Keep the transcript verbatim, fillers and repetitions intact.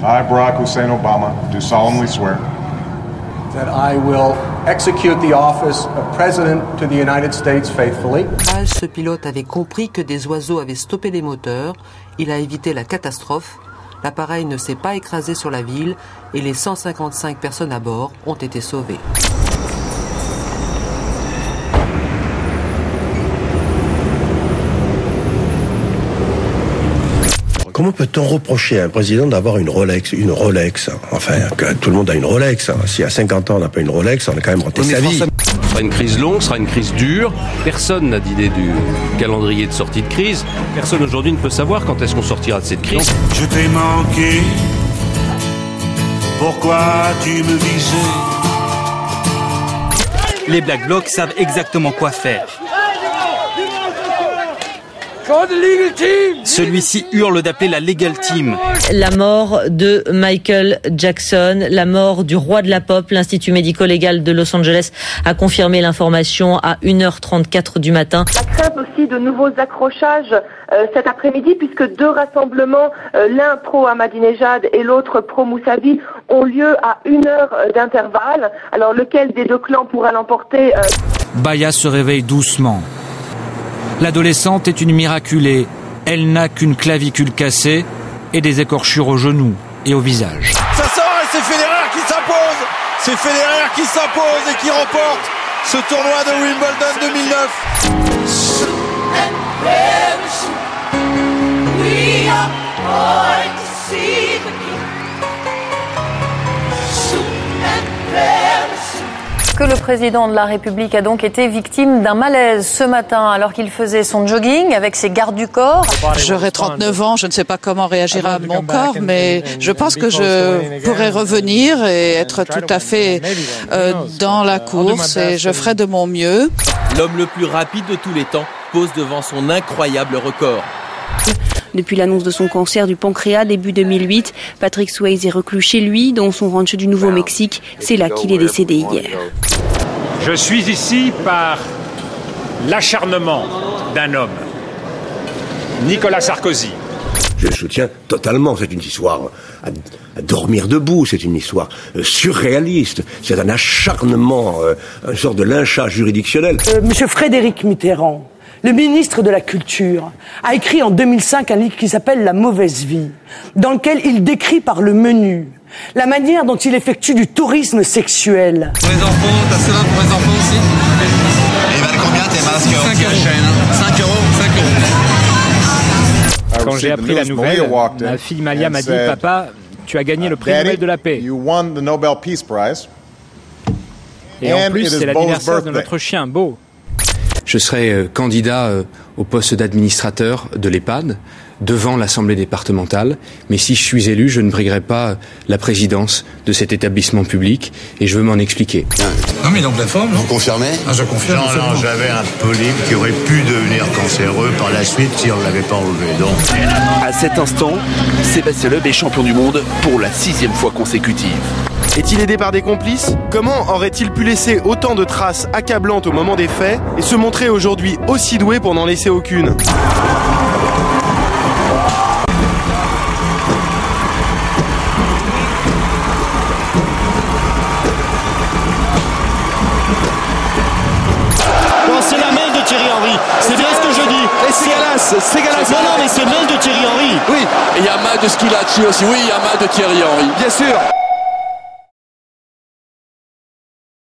I, Barack Hussein Obama, do solemnly swear that I will execute the office of President to the United States faithfully. Ce pilote avait compris que des oiseaux avaient stoppé les moteurs. Il a évité la catastrophe. L'appareil ne s'est pas écrasé sur la ville et les cent cinquante-cinq personnes à bord ont été sauvées. Comment peut-on reprocher à un président d'avoir une Rolex, une Rolex, enfin, que tout le monde a une Rolex. Si à cinquante ans on n'a pas une Rolex, on a quand même raté sa vie. Ce sera une crise longue, ce sera une crise dure. Personne n'a d'idée du calendrier de sortie de crise. Personne aujourd'hui ne peut savoir quand est-ce qu'on sortira de cette crise. Je t'ai manqué. Pourquoi tu me visais? Les Black Blocs savent exactement quoi faire. Celui-ci hurle d'appeler la Legal Team. La mort de Michael Jackson, la mort du roi de la pop. L'Institut médico-légal de Los Angeles a confirmé l'information à une heure trente-quatre du matin. La crainte aussi de nouveaux accrochages euh, cet après-midi, puisque deux rassemblements, euh, l'un pro-Ahmadinejad et l'autre pro-Moussavi, ont lieu à une heure d'intervalle. Alors lequel des deux clans pourra l'emporter euh... Baya se réveille doucement. L'adolescente est une miraculée. Elle n'a qu'une clavicule cassée et des écorchures aux genoux et au visage. Ça sort et c'est Federer qui s'impose. C'est Federer qui s'impose et qui remporte ce tournoi de Wimbledon deux mille neuf. Que le président de la République a donc été victime d'un malaise ce matin alors qu'il faisait son jogging avec ses gardes du corps. J'aurai trente-neuf ans, je ne sais pas comment réagira mon corps, mais je pense que je pourrai revenir et être tout à fait euh, dans la course et je ferai de mon mieux. L'homme le plus rapide de tous les temps pose devant son incroyable record. Depuis l'annonce de son cancer du pancréas début deux mille huit, Patrick Swayze est reclus chez lui, dans son ranch du Nouveau-Mexique. C'est là qu'il est décédé hier. Je suis ici par l'acharnement d'un homme, Nicolas Sarkozy. Je le soutiens totalement, c'est une histoire à, à dormir debout, c'est une histoire euh, surréaliste, c'est un acharnement, euh, une sorte de lynchage juridictionnel. Euh, Monsieur Frédéric Mitterrand, le ministre de la Culture, a écrit en deux mille cinq un livre qui s'appelle « La mauvaise vie », dans lequel il décrit par le menu la manière dont il effectue du tourisme sexuel. Pour les enfants, t'as cela pour les enfants aussi. Et ils valent combien tes masques? cinq euros. cinq euros, cinq euros. Quand j'ai appris la nouvelle, ma fille Malia m'a dit « Papa, tu as gagné le prix Nobel de la paix. » Et en plus, c'est l'anniversaire de notre chien, Beau. Je serai euh, candidat euh, au poste d'administrateur de l'EHPAD devant l'Assemblée départementale. Mais si je suis élu, je ne briguerai pas euh, la présidence de cet établissement public et je veux m'en expliquer. Non mais donc la forme. Vous confirmez? Ah, je confirme. Non, non, j'avais un polype qui aurait pu devenir cancéreux par la suite si on ne l'avait pas enlevé. Donc. À cet instant, Sébastien Loeb est champion du monde pour la sixième fois consécutive. Est-il aidé par des complices? Comment aurait-il pu laisser autant de traces accablantes au moment des faits et se montrer aujourd'hui aussi doué pour n'en laisser aucune? C'est la main de Thierry Henry, c'est bien ce que je dis. Et c'est Galas, c'est Galas. Non, non, mais c'est main de Thierry Henry. Oui. Et il y a main de Schilacci aussi, oui, il y a main de Thierry Henry. Bien sûr.